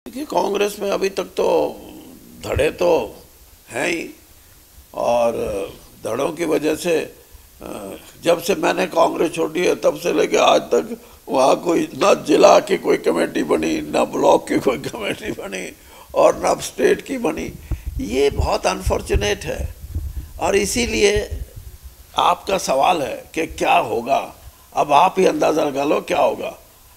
देखिए, कांग्रेस में अभी तक तो धड़े तो हैं ही, और धड़ों की वजह से जब से मैंने कांग्रेस छोड़ी है तब से लेके आज तक वहाँ कोई ना जिला की कोई कमेटी बनी, ना ब्लॉक की कोई कमेटी बनी, और ना स्टेट की बनी। ये बहुत अनफॉर्चुनेट है, और इसीलिए आपका सवाल है कि क्या होगा। अब आप ही अंदाज़ा लगा लो क्या होगा।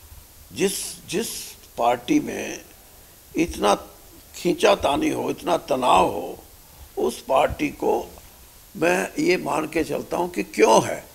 जिस पार्टी में इतना खींचातानी हो, इतना तनाव हो, उस पार्टी को मैं ये मान के चलता हूँ कि क्यों है,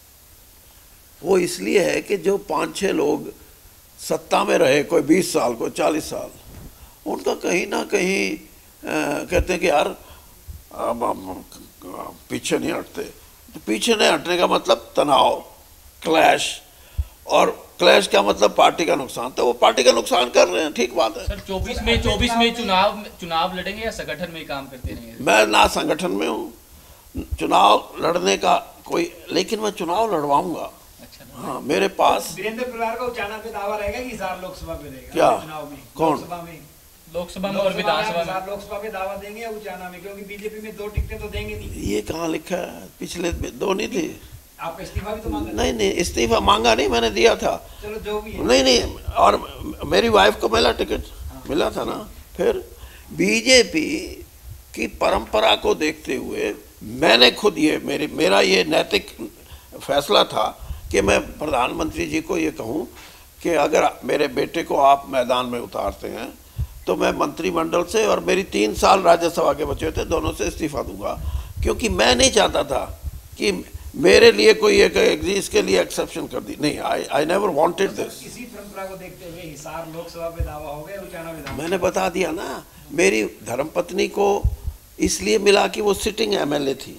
वो इसलिए है कि जो 5-6 लोग सत्ता में रहे, कोई 20 साल, कोई 40 साल, उनका कहीं ना कहीं कहते हैं कि यार अब हम पीछे नहीं हटते। तो पीछे नहीं हटने का मतलब तनाव, क्लैश, और क्लैश का मतलब पार्टी का नुकसान। तो वो पार्टी का नुकसान कर रहे हैं, ठीक बात है। सर 24 में चुनाव लड़ेंगे या संगठन में ही काम करते रहेंगे? मैं ना संगठन में हूँ, चुनाव लड़ने का कोई, लेकिन मैं चुनाव लड़वाऊंगा। अच्छा, हाँ, मेरे पास वीरेंद्र परिवार का उचाना पे दावा रहेगा कि हिसार लोकसभा पे रहेगा क्या? चुनाव में? कौन? लोकसभा में और विधानसभा में? लोकसभा में दावा देंगे या उचाना में? क्योंकि बीजेपी में 2 टिकटें तो देंगे नहीं। ये कहाँ लिखा है? पिछले 2 नहीं थी। आप इस्तीफा भी तो मांगा? नहीं, इस्तीफा मांगा नहीं, मैंने दिया था। चलो जो भी है। नहीं, और मेरी वाइफ को मिला टिकट, मिला था ना। फिर बीजेपी की परंपरा को देखते हुए मैंने खुद मेरा ये नैतिक फैसला था कि मैं प्रधानमंत्री जी को ये कहूँ कि अगर मेरे बेटे को आप मैदान में उतारते हैं तो मैं मंत्रिमंडल से, और मेरी 3 साल राज्यसभा के बचे थे, दोनों से इस्तीफा दूंगा। क्योंकि मैं नहीं चाहता था कि मेरे लिए कोई एक इसके लिए एक्सेप्शन कर दी। नहीं, आई नेवर वांटेड दिस। इसी परंपरा को देखते हुए हिसार लोकसभा पे दावा हो गया, उचाना विधानसभा। मैंने बता दिया ना, मेरी धर्मपत्नी को इसलिए मिला कि वो सिटिंग एमएलए थी,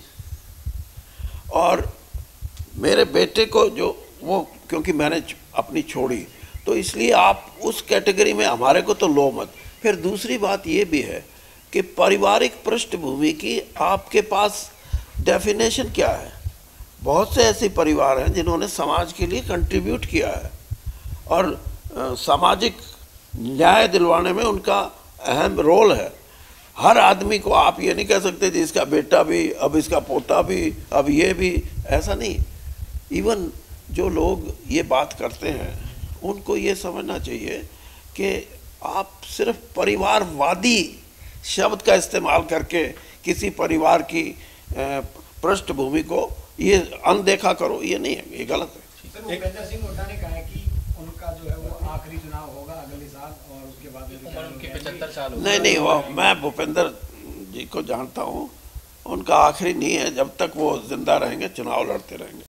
और मेरे बेटे को जो वो, क्योंकि मैंने अपनी छोड़ी, तो इसलिए आप उस कैटेगरी में हमारे को तो लो मत। फिर दूसरी बात ये भी है कि पारिवारिक पृष्ठभूमि की आपके पास डेफिनेशन क्या है। बहुत से ऐसे परिवार हैं जिन्होंने समाज के लिए कंट्रीब्यूट किया है, और सामाजिक न्याय दिलवाने में उनका अहम रोल है। हर आदमी को आप ये नहीं कह सकते कि इसका बेटा भी, अब इसका पोता भी, अब ये भी, ऐसा नहीं। इवन जो लोग ये बात करते हैं उनको ये समझना चाहिए कि आप सिर्फ परिवारवादी शब्द का इस्तेमाल करके किसी परिवार की पृष्ठभूमि को ये अनदेखा करो, ये नहीं है, ये गलत है। सर, भूपेंद्र सिंह हुड्डा ने कहा है कि उनका जो है वो आखिरी चुनाव होगा अगले साल, और उसके बाद उम्र उनकी 75 साल हो नहीं, मैं भूपेंद्र जी को जानता हूँ, उनका आखिरी नहीं है। जब तक वो जिंदा रहेंगे चुनाव लड़ते रहेंगे।